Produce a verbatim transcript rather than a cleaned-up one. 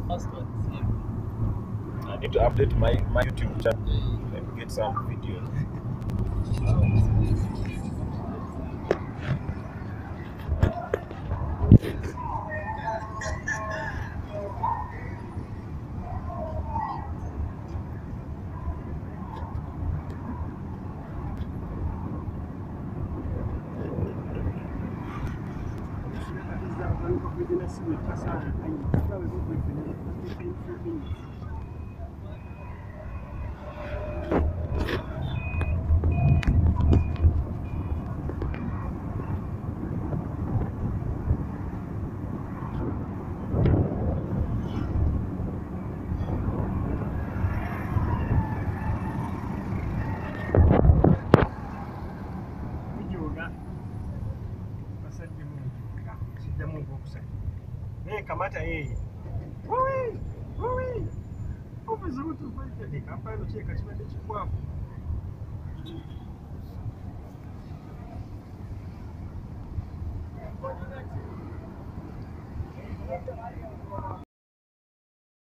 I need to update my, my YouTube channel. Let me get some videos. Kamata yeye. Wewe, wewe. Ufeze ukuthi ufike dikapano cheka chimene chikwapo.